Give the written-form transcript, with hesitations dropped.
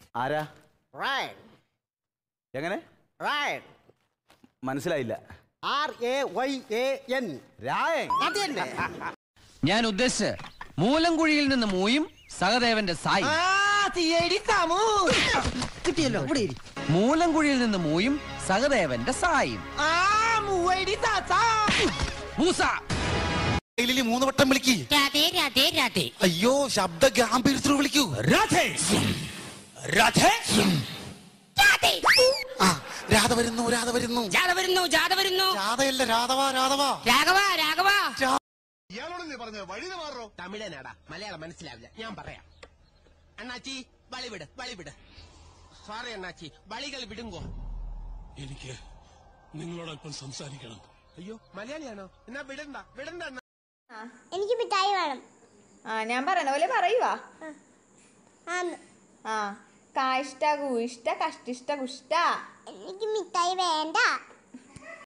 ആരാ? റയൻ. എങ്ങനെ? റയൻ. മനസ്സിലായില്ല. RAYAN. രായൻ. അതന്നെ. ഞാൻ ഉദ്ദേശിച്ച് മൂലംകുഴിയിൽ നിന്ന് മൂയും സഹദേവന്റെ സായി. കിട്ടിയല്ലോ. മൂലംകുഴിയിൽ നിന്ന് മൂയും സഹദേവന്റെ സായും. മൂസ 3 വട്ടം വിളിക്ക്. അയ്യോ ശബ്ദ ഗാംഭീര്യത്തിൽ വിളിക്കൂ. രാധ വരുന്നു. രാധയല്ല രാധവ. ഇയാളോട് പറഞ്ഞ വഴി മാറോ. തമിഴനാടാ, മലയാളം മനസ്സിലാവില്ല. ഞാൻ പറയാം. അണ്ണാച്ചി വളിവിട്. സോറി അണ്ണാച്ചി, വളികൾ വിടുങ്കോ. എനിക്ക് നിങ്ങളോടൊപ്പം സംസാരിക്കണം. അയ്യോ മലയാളിയാണോ? എന്നാ വിടണ്ട. എനിക്ക് മിഠായി വേണം. ഞാൻ പറയണ പോലെ പറയുവാ. കാഷ്ട കൂഷ്ട കഷ്ടിഷ്ട കുഷ്ട. എനിക്ക് മിഠായി വേണ്ട.